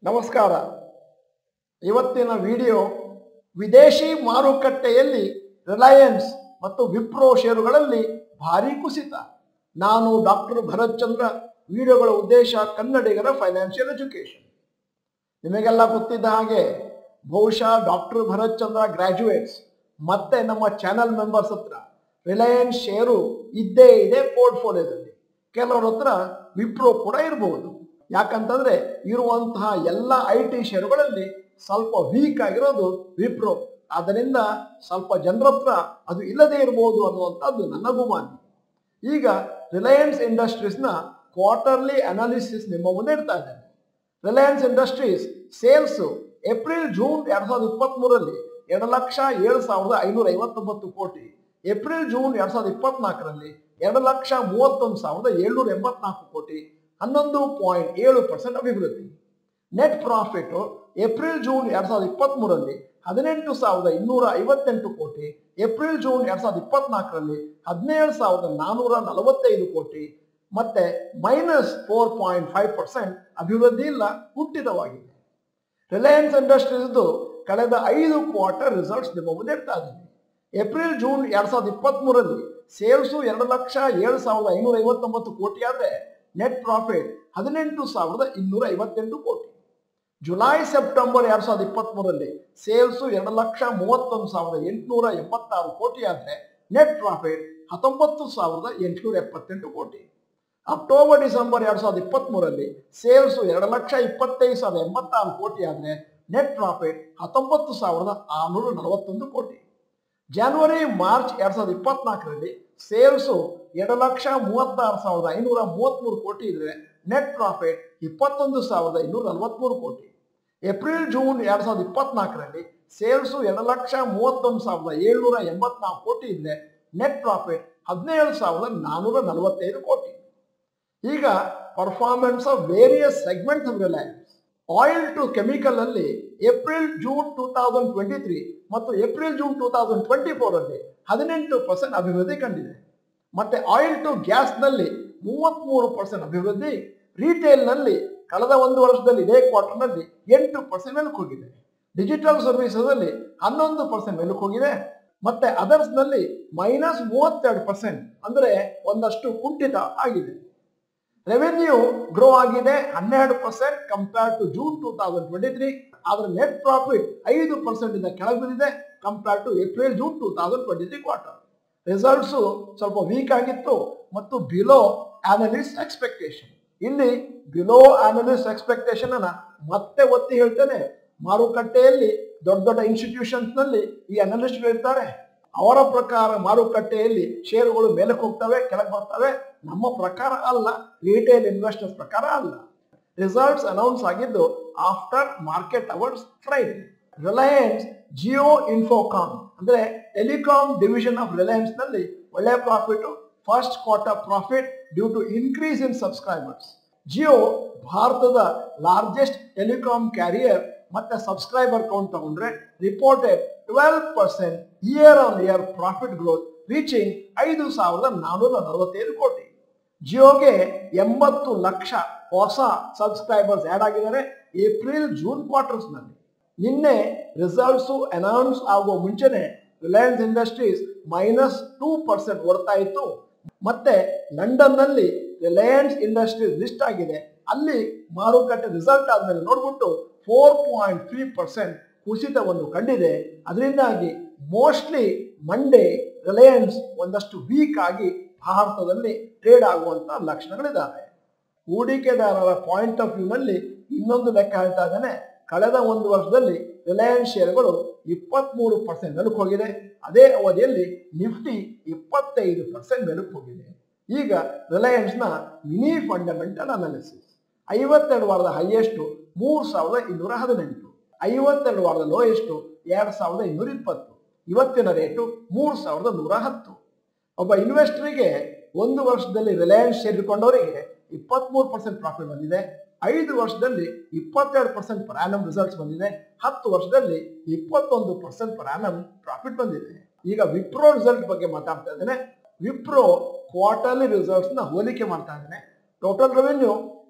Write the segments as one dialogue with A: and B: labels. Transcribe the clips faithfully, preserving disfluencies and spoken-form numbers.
A: ನಮಸ್ಕಾರ. ಇವತ್ತಿನ ವಿಡಿಯೋ ವಿದೇಶಿ ಮಾರುಕಟ್ಟೆಯಲ್ಲಿ ರಿಲಯನ್ಸ್ ಮತ್ತು ವಿಪ್ರೋ ಷೇರುಗಳಲ್ಲಿ ಭಾರಿ ಕುಸಿತ. ನಾನು ಡಾಕ್ಟರ್ ಭರತ್ ಚಂದ್ರ. ವಿಡಿಯೋಗಳ ಉದ್ದೇಶ ಕನ್ನಡಿಗರ ಫೈನಾನ್ಷಿಯಲ್ ಎಜುಕೇಶನ್. ನಿಮಗೆಲ್ಲ ಗೊತ್ತಿದ್ದ ಹಾಗೆ ಬಹುಶಃ ಡಾಕ್ಟರ್ ಭರತ್ ಚಂದ್ರ ಗ್ರಾಜ್ಯುಯೇಟ್ಸ್ ಮತ್ತೆ ನಮ್ಮ ಚಾನೆಲ್ ಮೆಂಬರ್ಸ್ ಹತ್ರ ರಿಲಯನ್ಸ್ ಷೇರು ಇದ್ದೇ ಇದೆ ಪೋರ್ಟ್ಫೋಲಿಯೋದಲ್ಲಿ. ಕೆಲವರ ಹತ್ರ ವಿಪ್ರೋ ಕೂಡ ಇರಬಹುದು. ಯಾಕಂತಂದ್ರೆ ಇರುವಂತಹ ಎಲ್ಲ ಐ ಟಿ ಷೇರುಗಳಲ್ಲಿ ಸ್ವಲ್ಪ ವೀಕ್ ಆಗಿರೋದು ವಿಪ್ರೋ. ಆದ್ದರಿಂದ ಸ್ವಲ್ಪ ಜನರ ಹತ್ರ ಅದು ಇಲ್ಲದೆ ಇರಬಹುದು ಅನ್ನುವಂಥದ್ದು ನನ್ನ ಗುಮಾನಿ. ಈಗ ರಿಲಯನ್ಸ್ ಇಂಡಸ್ಟ್ರೀಸ್ನ ಕ್ವಾರ್ಟರ್ಲಿ ಅನಾಲಿಸಿಸ್ ನಿಮ್ಮ ಮುಂದೆ ಇಡ್ತಾ ಇದ್ದೇನೆ. Reliance Industries sales April June ಎರಡ್ ಸಾವಿರದ ಇಪ್ಪತ್ತ್ ಮೂರರಲ್ಲಿ ಎರಡು ಲಕ್ಷ ಏಳು ಸಾವಿರದ ಐನೂರ ಐವತ್ತೊಂಬತ್ತು ಕೋಟಿ, ಏಪ್ರಿಲ್ ಜೂನ್ ಎರಡ್ ಸಾವಿರದ ಇಪ್ಪತ್ನಾಲ್ಕರಲ್ಲಿ ಎರಡು ಲಕ್ಷ ಮೂವತ್ತೊಂದು ಸಾವಿರದ ಏಳ್ನೂರ ಎಂಬತ್ನಾಲ್ಕು ಕೋಟಿ, ಹನ್ನೊಂದು ಪಾಯಿಂಟ್ ಏಳು ಪರ್ಸೆಂಟ್ ಅಭಿವೃದ್ಧಿ. ನೆಟ್ ಪ್ರಾಫಿಟ್ ಏಪ್ರಿಲ್ ಜೂನ್ ಎರಡ್ ಸಾವಿರದ ಇಪ್ಪತ್ತ್ ಮೂರರಲ್ಲಿ ಹದಿನೆಂಟು ಸಾವಿರದ ಇನ್ನೂರ ಐವತ್ತೆಂಟು ಕೋಟಿ, ಏಪ್ರಿಲ್ ಜೂನ್ ಎರಡ್ ಸಾವಿರದ ಇಪ್ಪತ್ನಾಲ್ಕರಲ್ಲಿ ಹದಿನೇಳು ಸಾವಿರದ ನಾನೂರ ನಲವತ್ತೈದು ಕೋಟಿ, ಮತ್ತೆ minus four point five percent ಅಭಿವೃದ್ಧಿ ಇಲ್ಲ, ಕುಂಠಿತವಾಗಿದೆ. ರಿಲಯನ್ಸ್ ಇಂಡಸ್ಟ್ರೀಸ್ದು ಕಳೆದ ಐದು ಕ್ವಾರ್ಟರ್ ರಿಸಲ್ಟ್ಸ್ ನಿಮ್ಮ ಮುಂದೆ ಇಡ್ತಾ ಇದ್ದೀನಿ. ಏಪ್ರಿಲ್ ಜೂನ್ ಎರಡ್ ಸಾವಿರದ ಇಪ್ಪತ್ತ್ ಮೂರರಲ್ಲಿ ಸೇಲ್ಸು ಎರಡು ಲಕ್ಷ ಏಳು ಸಾವಿರದ ಐನೂರ ಐವತ್ತೊಂಬತ್ತು ಕೋಟಿ ಆದರೆ ನೆಟ್ ಪ್ರಾಫಿಟ್ ಹದಿನೆಂಟು ಸಾವಿರದ ಇನ್ನೂರ ಐವತ್ತೆಂಟು ಕೋಟಿ. ಜುಲೈ ಸೆಪ್ಟೆಂಬರ್ ಎರಡ್ ಸಾವಿರದ ಇಪ್ಪತ್ತ್ ಮೂರರಲ್ಲಿ ಸೇಲ್ಸು ಎರಡು ಲಕ್ಷ ಮೂವತ್ತೊಂದು ಸಾವಿರದ ಎಂಟುನೂರ ಎಂಬತ್ತಾರು ಕೋಟಿ ಆದರೆ ನೆಟ್ ಪ್ರಾಫಿಟ್ ಹತ್ತೊಂಬತ್ತು ಸಾವಿರದ ಎಂಟುನೂರ ಎಪ್ಪತ್ತೆಂಟು ಕೋಟಿ. ಅಕ್ಟೋಬರ್ ಡಿಸೆಂಬರ್ ಎರಡ್ ಸಾವಿರದ ಇಪ್ಪತ್ತ್ ಮೂರರಲ್ಲಿ ಸೇಲ್ಸು ಎರಡು ಲಕ್ಷ ಇಪ್ಪತ್ತೈದು ಸಾವಿರದ ಎಂಬತ್ತಾರು ಕೋಟಿ ಆದರೆ ನೆಟ್ ಪ್ರಾಫಿಟ್ ಹತ್ತೊಂಬತ್ತು ಸಾವಿರದ ಆರುನೂರ ನಲವತ್ತೊಂದು ಕೋಟಿ. ಜನವರಿ ಮಾರ್ಚ್ ಎರಡ್ ಸಾವಿರದ ಇಪ್ಪತ್ನಾಲ್ಕರಲ್ಲಿ ಸೇಲ್ಸು ಎರಡು ಲಕ್ಷ ಮೂವತ್ತಾರು ಸಾವಿರದ ಐನೂರ ಮೂವತ್ಮೂರು ಕೋಟಿ ಇದ್ರೆ ನೆಟ್ ಪ್ರಾಫಿಟ್ ಇಪ್ಪತ್ತೊಂದು ಸಾವಿರದ ಇನ್ನೂರ ನಲವತ್ಮೂರು ಕೋಟಿ. ಏಪ್ರಿಲ್ ಜೂನ್ ಎರಡ್ ಸಾವಿರದ ಇಪ್ಪತ್ನಾಲ್ಕರಲ್ಲಿ ಸೇಲ್ಸು ಎರಡು ಲಕ್ಷ ಮೂವತ್ತೊಂದು ಸಾವಿರದ ಏಳ್ನೂರ ಎಂಬತ್ನಾಲ್ಕು ಕೋಟಿ ಇದ್ರೆ ನೆಟ್ ಪ್ರಾಫಿಟ್ ಹದಿನೇಳು ಸಾವಿರದ ನಾನೂರ ನಲವತ್ತೈದು ಕೋಟಿ. ಈಗ performance of various segments of Reliance. Oil to chemical ಅಲ್ಲಿ April June two thousand twenty three ಮತ್ತು April June two thousand twenty four ಅಲ್ಲಿ ಹದಿನೆಂಟು ಪರ್ಸೆಂಟ್ ಅಭಿವೃದ್ಧಿ ಕಂಡಿದೆ. ಮತ್ತೆ ಆಯಿಲ್ ಟು ಗ್ಯಾಸ್ ನಲ್ಲಿ ಮೂವತ್ಮೂರು ಪರ್ಸೆಂಟ್ ಅಭಿವೃದ್ಧಿ. ರಿಟೇಲ್ ನಲ್ಲಿ ಕಳೆದ ಒಂದು ವರ್ಷದಲ್ಲಿ ಇದೇ ಕ್ವಾರ್ಟರ್ ನಲ್ಲಿ ಎಂಟು ಪರ್ಸೆಂಟ್ ಮೇಲಕ್ಕೆ ಹೋಗಿದೆ. ಡಿಜಿಟಲ್ ಸರ್ವಿಸಸ್ ಅಲ್ಲಿ ಹನ್ನೊಂದು ಪರ್ಸೆಂಟ್ ಮೇಲಕ್ಕೆ ಹೋಗಿದೆ. ಮತ್ತೆ ಅದರ್ಸ್ ನಲ್ಲಿ ಮೈನಸ್ ಮೂವತ್ತೆರಡು ಪರ್ಸೆಂಟ್ ಅಂದ್ರೆ ಒಂದಷ್ಟು ಕುಂಠಿತ ಆಗಿದೆ. ರೆವೆನ್ಯೂ ಗ್ರೋ ಆಗಿದೆ ಹನ್ನೆರಡು percent compare to June two thousand twenty three. ಆದ್ರೆ ನೆಟ್ ಪ್ರಾಫಿಟ್ ಐದು ಪರ್ಸೆಂಟ್ ಇಂದ ಕೆಳಗೆ ಬಿದ್ದಿದೆ compare to April June two thousand twenty three quarter. Results ಸ್ವಲ್ಪ ವೀಕ್ ಆಗಿತ್ತು ಮತ್ತು ಬಿಲೋ ಅನಲಿಸ್ಟ್ ಎಕ್ಸ್ಪೆಕ್ಟೇಷನ್. ಇಲ್ಲಿ ಬಿಲೋ ಅನಲಿಸ್ಟ್ ಎಕ್ಸ್ಪೆಕ್ಟೇಷನ್ ಅನ್ನ ಮತ್ತೆ ಒತ್ತಿ ಹೇಳ್ತೇನೆ. ಮಾರುಕಟ್ಟೆಯಲ್ಲಿ ದೊಡ್ಡ ದೊಡ್ಡ ಇನ್ಸ್ಟಿಟ್ಯೂಷನ್ಸ್ ನಲ್ಲಿ ಈ ಅನಲಿಸ್ಟ್ ಇರ್ತಾರೆ. ಅವರ ಪ್ರಕಾರ ಮಾರುಕಟ್ಟೆಯಲ್ಲಿ ಷೇರುಗಳು ಮೇಲಕ್ಕೆ ಹೋಗ್ತವೆ, ಕೆಳಗೆ ಬರ್ತವೆ. ನಮ್ಮ ಪ್ರಕಾರ ಅಲ್ಲ, ರಿಟೇಲ್ ಇನ್ವೆಸ್ಟರ್ಸ್ ಪ್ರಕಾರ ಅಲ್ಲ. ರಿಸಲ್ಟ್ಸ್ ಅನೌನ್ಸ್ ಆಗಿದ್ದು after market hours Friday. Reliance Jio Infocomm ಅಂದ್ರೆ ಟೆಲಿಕಾಂ ಡಿವಿಷನ್ ಆಫ್ ರಿಲಯನ್ಸ್ ನಲ್ಲಿ ಒಳ್ಳೆಯ profit. First quarter profit due to increase in subscribers. Jio ಭಾರತದ ಲಾರ್ಜೆಸ್ಟ್ ಟೆಲಿಕಾಂ ಕ್ಯಾರಿಯರ್. ಮತ್ತೆ ಸಬ್ಸ್ಕ್ರೈಬರ್ ಕೌಂಟ್ ತಗೊಂಡ್ರೆ reported twelve percent year on year profit growth reaching ಐದು ಸಾವಿರದ ನಾನೂರ ನಲವತ್ತೈದು ಕೋಟಿ. ಜಿಯೋಗೆ ಎಂಬತ್ತು ಲಕ್ಷ ಹೊಸ ಸಬ್ಸ್ಕ್ರೈಬರ್ಸ್ ಆಡ್ ಆಗಿದ್ದಾರೆ ಏಪ್ರಿಲ್ ಜೂನ್ ಕ್ವಾರ್ಟರ್ಸ್ ನಲ್ಲಿ. ನಿನ್ನೆ ರಿಸಲ್ಟ್ಸು ಅನೌನ್ಸ್ ಆಗುವ ಮುಂಚೆನೆ Reliance industries minus two percent ಓಡ್ತಾ ಇತ್ತು. ಮತ್ತೆ ಲಂಡನ್ ನಲ್ಲಿ ರಿಲಯನ್ಸ್ ಇಂಡಸ್ಟ್ರೀಸ್ ಲಿಸ್ಟ್ ಆಗಿದೆ. ಅಲ್ಲಿ ಮಾರುಕಟ್ಟೆ ರಿಸಲ್ಟ್ ಆದ್ಮೇಲೆ ನೋಡ್ಬಿಟ್ಟು ಫೋರ್ ಪಾಯಿಂಟ್ ತ್ರೀ ಪರ್ಸೆಂಟ್ ಕುಸಿತವನ್ನು ಕಂಡಿದೆ. ಅದರಿಂದಾಗಿ ಮೋಸ್ಟ್ಲಿ ಮಂಡೇ ರಿಲಯನ್ಸ್ ಒಂದಷ್ಟು ವೀಕ್ ಆಗಿ ಭಾರತದಲ್ಲಿ ಟ್ರೇಡ್ ಆಗುವಂತ ಲಕ್ಷಣಗಳಿದ್ದಾವೆ. ಹೂಡಿಕೆದಾರರ ಪಾಯಿಂಟ್ ಆಫ್ ವ್ಯೂ ನಲ್ಲಿ ಇನ್ನೊಂದು ಲೆಕ್ಕ ಹೇಳ್ತಾ ಇದ್ದೇನೆ. ಕಳೆದ ಒಂದು ವರ್ಷದಲ್ಲಿ ರಿಲಯನ್ಸ್ ಷೇರುಗಳು ಇಪ್ಪತ್ತ್ ಮೂರು ಪರ್ಸೆಂಟ್ ಮೇಲಕ್ಕೆ ಹೋಗಿದೆ. ಅದೇ ಅವಧಿಯಲ್ಲಿ ನಿಫ್ಟಿ ಇಪ್ಪತ್ತೈದು ಪರ್ಸೆಂಟ್ ಮೇಲಕ್ಕೆ ಹೋಗಿದೆ. ಈಗ ರಿಲಯನ್ಸ್ ನ ಮಿನಿ ಫಂಡಮೆಂಟಲ್ ಅನಾಲಿಸಿಸ್. ಐವತ್ತೆರಡು ವಾರದ ಹೈಯೆಸ್ಟ್ ಮೂರ್ ಸಾವಿರದ ಇನ್ನೂರ ಹದಿನೆಂಟು, ಐವತ್ತೆರಡು ವಾರದ ಲೋಯೆಸ್ಟ್ ಎರಡ್ ಸಾವಿರದ ಇನ್ನೂರ ಇಪ್ಪತ್ತು, ಇವತ್ತಿನ ರೇಟು ಮೂರ್ ಸಾವಿರದ ನೂರ ಹತ್ತು. ಒಬ್ಬ ಇನ್ವೆಸ್ಟರ್ಗೆ ಒಂದು ವರ್ಷದಲ್ಲಿ ರಿಲಯನ್ಸ್ ಸೇರಿಕೊಂಡವರಿಗೆ ಇಪ್ಪತ್ಮೂರು ಪರ್ಸೆಂಟ್ ಪ್ರಾಫಿಟ್ ಬಂದಿದೆ. ಐದು ವರ್ಷದಲ್ಲಿ ಇಪ್ಪತ್ತೆರಡು ಪರ್ಸೆಂಟ್ ಪರ್ ಆನಮ್ ರಿಸಲ್ಟ್ಸ್ ಬಂದಿದೆ. ಹತ್ತು ವರ್ಷದಲ್ಲಿ ಇಪ್ಪತ್ತೊಂದು ಪರ್ಸೆಂಟ್ ಪರ್ ಆನಮ್ ಪ್ರಾಫಿಟ್ ಬಂದಿದೆ. ಈಗ ವಿಪ್ರೋ ರಿಸಲ್ಟ್ ಬಗ್ಗೆ ಮಾತಾಡ್ತಾ ಇದ್ದೇನೆ. ವಿಪ್ರೋ ಕ್ವಾರ್ಟರ್ಲಿ ರಿಸಲ್ಟ್ಸ್ ನ ಹೋಲಿಕೆ ಮಾಡ್ತಾ ಇದ್ದೇನೆ. ಟೋಟಲ್ ರೆವೆನ್ಯೂ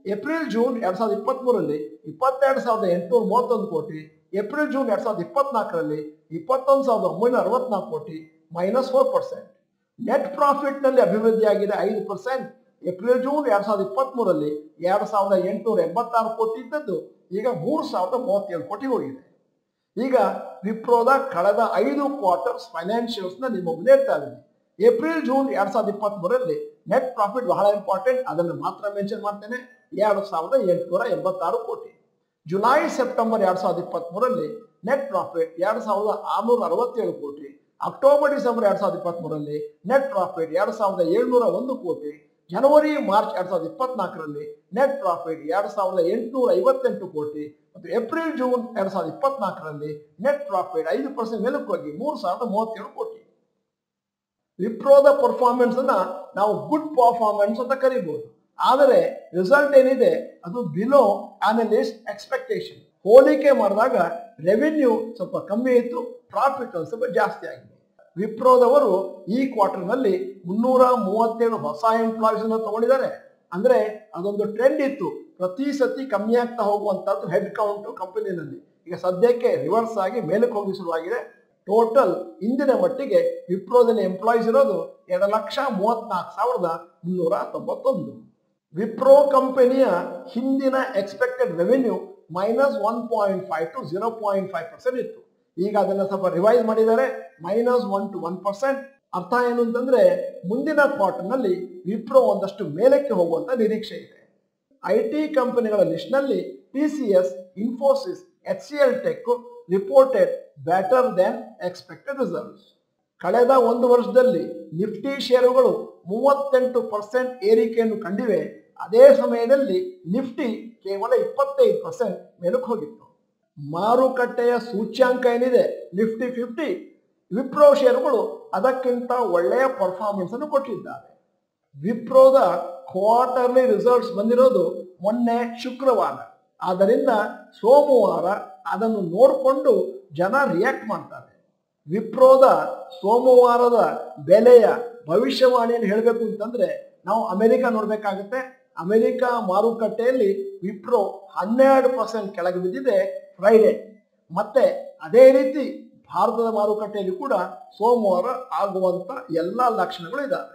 A: ಏಪ್ರಿಲ್ ಜೂನ್ ಎರಡ್ ಸಾವಿರದ ಇಪ್ಪತ್ತ್ ಮೂರರಲ್ಲಿ ಇಪ್ಪತ್ತೆರಡು ಸಾವಿರದ ಎಂಟುನೂರ ಮೂವತ್ತೊಂದು ಕೋಟಿ, ಏಪ್ರಿಲ್ ಜೂನ್ ಎರಡ್ ಸಾವಿರದ ಇಪ್ಪತ್ನಾಲ್ಕರಲ್ಲಿ ಇಪ್ಪತ್ತೊಂದು ಸಾವಿರದ ಒಂಬೈನೂರ ಅರವತ್ನಾಲ್ಕು ಕೋಟಿ, minus four percent. Net profit ನಲ್ಲಿ ಅಭಿವೃದ್ಧಿಯಾಗಿದೆ ಐದು ಪರ್ಸೆಂಟ್. ಏಪ್ರಿಲ್ ಜೂನ್ ಎರಡ್ ಸಾವಿರದ ಇಪ್ಪತ್ತ್ ಮೂರರಲ್ಲಿ ಎರಡ್ ಸಾವಿರದ ಎಂಟುನೂರ ಎಂಬತ್ತಾರು ಕೋಟಿ ಇದ್ದದ್ದು ಈಗ ಮೂರು ಸಾವಿರದ ಮೂವತ್ತೇಳು ಕೋಟಿ ಹೋಗಿದೆ. ಈಗ ವಿಪ್ರೋದ ಕಳೆದ ಐದು ಕ್ವಾರ್ಟರ್ಸ್ ಫೈನಾನ್ಷಿಯಲ್ಸ್ ನ ನಿಮ್ಮ ಮುಂದೆ ಇಡ್ತಾ ಇದ್ದೀನಿ. ಏಪ್ರಿಲ್ ಜೂನ್ ಎರಡ್ ಸಾವಿರದ ಇಪ್ಪತ್ತ್ ಮೂರರಲ್ಲಿ ನೆಟ್ ಪ್ರಾಫಿಟ್ ಬಹಳ ಇಂಪಾರ್ಟೆಂಟ್, ಅದನ್ನು ಮಾತ್ರ ಮೆನ್ಷನ್ ಮಾಡ್ತೇನೆ, ಎರಡು ಸಾವಿರದ ಎಂಟುನೂರ ಎಂಬತ್ತಾರು ಕೋಟಿ. ಜುಲೈ ಸೆಪ್ಟೆಂಬರ್ ಎರಡ್ ಸಾವಿರದ ಇಪ್ಪತ್ತ್ ಮೂರರಲ್ಲಿ ನೆಟ್ ಪ್ರಾಫಿಟ್ ಎರಡ್ ಸಾವಿರದ ಆರುನೂರ ಅರವತ್ತೇಳು ಕೋಟಿ. ಅಕ್ಟೋಬರ್ ಡಿಸೆಂಬರ್ ಎರಡ್ ಸಾವಿರದ ಇಪ್ಪತ್ತ್ ಮೂರರಲ್ಲಿ ನೆಟ್ ಪ್ರಾಫಿಟ್ ಎರಡ್ ಸಾವಿರದ ಏಳ್ನೂರ ಒಂದು ಕೋಟಿ. ಜನವರಿ ಮಾರ್ಚ್ ಎರಡ್ ಸಾವಿರದ ಇಪ್ಪತ್ನಾಲ್ಕರಲ್ಲಿ ನೆಟ್ ಪ್ರಾಫಿಟ್ ಎರಡ್ ಸಾವಿರದ ಎಂಟುನೂರ ಐವತ್ತೆಂಟು ಕೋಟಿ ಮತ್ತು ಏಪ್ರಿಲ್ ಜೂನ್ ಎರಡ್ ಸಾವಿರದ ಇಪ್ಪತ್ನಾಲ್ಕರಲ್ಲಿ ನೆಟ್ ಪ್ರಾಫಿಟ್ ಐದು ಪರ್ಸೆಂಟ್ ಮೇಲಕ್ಕೆ ಹೋಗಿ ಮೂರು ಸಾವಿರದ ಮೂವತ್ತೇಳು ಕೋಟಿ. ವಿಪ್ರೋದ ಪರ್ಫಾರ್ಮೆನ್ಸ್ ಅನ್ನ ನಾವು ಗುಡ್ ಪರ್ಫಾರ್ಮೆನ್ಸ್ ಅಂತ ಕರಿಬಹುದು. ಆದರೆ ರಿಸಲ್ಟ್ ಏನಿದೆ ಅದು ಬಿಲೋ ಅನಲಿಸ್ಟ್ ಎಕ್ಸ್ಪೆಕ್ಟೇಷನ್. ಹೋಲಿಕೆ ಮಾಡಿದಾಗ ರೆವಿನ್ಯೂ ಸ್ವಲ್ಪ ಕಮ್ಮಿ ಇತ್ತು, ಪ್ರಾಫಿಟ್ ಒಂದು ಸ್ವಲ್ಪ ಜಾಸ್ತಿ ಆಗಿದೆ. ವಿಪ್ರೋದವರು ಈ ಕ್ವಾರ್ಟರ್ ನಲ್ಲಿ ಮುನ್ನೂರ ಮೂವತ್ತೇಳು ಹೊಸ ಎಂಪ್ಲಾಯೀಸ್ ಅನ್ನು ತಗೊಂಡಿದ್ದಾರೆ. ಅಂದ್ರೆ ಅದೊಂದು ಟ್ರೆಂಡ್ ಇತ್ತು, ಪ್ರತಿ ಸತಿ ಕಮ್ಮಿ ಆಗ್ತಾ ಹೋಗುವಂತದ್ದು ಹೆಡ್ ಕೌಂಟ್ ಕಂಪನಿನಲ್ಲಿ. ಈಗ ಸದ್ಯಕ್ಕೆ ರಿವರ್ಸ್ ಆಗಿ ಮೇಲಕ್ಕೆ ಹೋಗಿ ಶುರುವಾಗಿದೆ. ಟೋಟಲ್ ಇಂದಿನ ಮಟ್ಟಿಗೆ ವಿಪ್ರೋದಲ್ಲಿ ಎಂಪ್ಲಾಯೀಸ್ ಇರೋದು ಎರಡು ಲಕ್ಷ ಮೂವತ್ನಾಲ್ಕು ಸಾವಿರದ ಮುನ್ನೂರ ತೊಂಬತ್ತೊಂದು. ವಿಪ್ರೋ ಕಂಪನಿಯ ಹಿಂದಿನ expected revenue minus one point five to zero point five percent ಇತ್ತು. ಈಗ ಅದನ್ನ ಸ್ವಲ್ಪ ರಿವೈಸ್ ಮಾಡಿದ್ದಾರೆ, minus one to one percent. ಅರ್ಥ ಏನು ಅಂತಂದ್ರೆ ಮುಂದಿನ ಕ್ವಾರ್ಟರ್ ನಲ್ಲಿ ವಿಪ್ರೋ ಒಂದಷ್ಟು ಮೇಲಕ್ಕೆ ಹೋಗುವಂತ ನಿರೀಕ್ಷೆ ಇದೆ. ಐ ಟಿ ಕಂಪನಿಗಳ ಲಿಸ್ಟ್ ನಲ್ಲಿ T C S, Infosys, H C L tech reported better than expected results. ಕಳೆದ ಒಂದು ವರ್ಷದಲ್ಲಿ ನಿಫ್ಟಿ ಷೇರುಗಳು ಮೂವತ್ತೆಂಟು ಪರ್ಸೆಂಟ್ ಏರಿಕೆಯನ್ನು ಕಂಡಿವೆ. ಅದೇ ಸಮಯದಲ್ಲಿ ನಿಫ್ಟಿ ಕೇವಲ ಇಪ್ಪತ್ತೈದು ಪರ್ಸೆಂಟ್ ಮೇಲಕ್ಕೆ ಹೋಗಿತ್ತು. ಮಾರುಕಟ್ಟೆಯ ಸೂಚ್ಯಾಂಕ ಏನಿದೆ ನಿಫ್ಟಿ ಫಿಫ್ಟಿ, ವಿಪ್ರೋ ಷೇರುಗಳು ಅದಕ್ಕಿಂತ ಒಳ್ಳೆಯ ಪರ್ಫಾರ್ಮೆನ್ಸ್ ಅನ್ನು ಕೊಟ್ಟಿದ್ದಾರೆ. ವಿಪ್ರೋದ ಕ್ವಾರ್ಟರ್ಲಿ ರಿಸಲ್ಟ್ಸ್ ಬಂದಿರೋದು ಮೊನ್ನೆ ಶುಕ್ರವಾರ, ಆದ್ದರಿಂದ ಸೋಮವಾರ ಅದನ್ನು ನೋಡಿಕೊಂಡು ಜನ ರಿಯಾಕ್ಟ್ ಮಾಡ್ತಾರೆ. ವಿಪ್ರೋದ ಸೋಮವಾರದ ಬೆಲೆಯ ಭವಿಷ್ಯವಾಣಿಯನ್ನು ಹೇಳಬೇಕು ಅಂತಂದ್ರೆ ನಾವು ಅಮೆರಿಕ ನೋಡ್ಬೇಕಾಗುತ್ತೆ. ಅಮೆರಿಕ ಮಾರುಕಟ್ಟೆಯಲ್ಲಿ ವಿಪ್ರೋ ಹನ್ನೆರಡು ಪರ್ಸೆಂಟ್ ಕೆಳಗೆ ಬಿದ್ದಿದೆ ಫ್ರೈಡೆ. ಮತ್ತೆ ಅದೇ ರೀತಿ ಭಾರತದ ಮಾರುಕಟ್ಟೆಯಲ್ಲಿ ಕೂಡ ಸೋಮವಾರ ಆಗುವಂತ ಎಲ್ಲಾ ಲಕ್ಷಣಗಳು ಇದ್ದಾವೆ.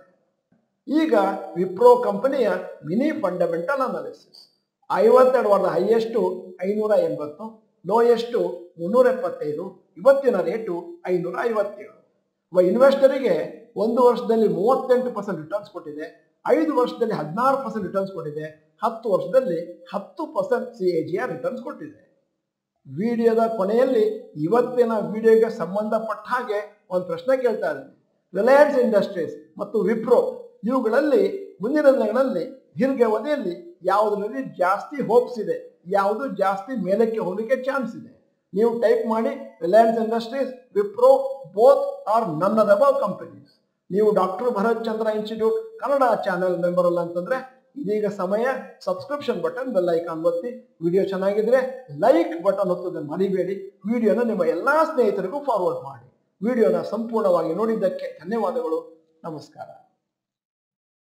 A: ಈಗ ವಿಪ್ರೋ ಕಂಪನಿಯ ಮಿನಿ ಫಂಡಮೆಂಟಲ್ ಅನಾಲಿಸಿಸ್. ಐವತ್ತೆರಡು ವಾರದ ಹೈಯೆಸ್ಟು ಐನೂರ ಎಂಬತ್ತು, ಲೋಯೆಸ್ಟು ಮುನ್ನೂರ ಎಪ್ಪತ್ತೈದು, ಇವತ್ತಿನ ರೇಟು ಐನೂರ ಐವತ್ತೇಳು. ಇನ್ವೆಸ್ಟರಿಗೆ ಒಂದು ವರ್ಷದಲ್ಲಿ ಮೂವತ್ತೆಂಟು ಪರ್ಸೆಂಟ್ ರಿಟರ್ನ್ಸ್ ಕೊಟ್ಟಿದೆ, ಐದು ವರ್ಷದಲ್ಲಿ ಹದಿನಾರು ಪರ್ಸೆಂಟ್ ರಿಟರ್ನ್ಸ್ ಕೊಟ್ಟಿದೆ, ಹತ್ತು ವರ್ಷದಲ್ಲಿ ಹತ್ತು percent C A G R returns ಕೊಟ್ಟಿದೆ. ವಿಡಿಯೋದ ಕೊನೆಯಲ್ಲಿ ಇವತ್ತಿನ ವಿಡಿಯೋಗೆ ಸಂಬಂಧಪಟ್ಟ ಹಾಗೆ ಒಂದು ಪ್ರಶ್ನೆ ಕೇಳ್ತಾ ಇದ್ದೀನಿ. ರಿಲಯನ್ಸ್ ಇಂಡಸ್ಟ್ರೀಸ್ ಮತ್ತು ವಿಪ್ರೋ ಇವುಗಳಲ್ಲಿ ಮುಂದಿನ ದಿನಗಳಲ್ಲಿ ದೀರ್ಘಾವಧಿಯಲ್ಲಿ ಯಾವುದರಲ್ಲಿ ಜಾಸ್ತಿ ಹೋಪ್ಸ್ ಇದೆ, ಯಾವುದು ಜಾಸ್ತಿ ಮೇಲಕ್ಕೆ ಹೋಗಲಿಕ್ಕೆ ಚಾನ್ಸ್ ಇದೆ? ನೀವು ಟೈಪ್ ಮಾಡಿ Reliance Industries, Wipro, both are none of the above companies. ನೀವು doctor Bharath Chandra institute Kannada channel member ಅಲ್ಲ ಅಂತಂದ್ರೆ ಇದೀಗ ಸಮಯ ಸಬ್ಸ್ಕ್ರಿಪ್ಷನ್ ಬಟನ್ ಬೆಲ್ ಐಕಾನ್ ಒತ್ತಿ. ವಿಡಿಯೋ ಚೆನ್ನಾಗಿದ್ರೆ ಲೈಕ್ ಬಟನ್ ಒತ್ತೋದನ್ನು ಮರಿಬೇಡಿ. ವಿಡಿಯೋನ ನಿಮ್ಮ ಎಲ್ಲಾ ಸ್ನೇಹಿತರಿಗೂ ಫಾರ್ವರ್ಡ್ ಮಾಡಿ. ವಿಡಿಯೋನ ಸಂಪೂರ್ಣವಾಗಿ ನೋಡಿದ್ದಕ್ಕೆ ಧನ್ಯವಾದಗಳು. ನಮಸ್ಕಾರ.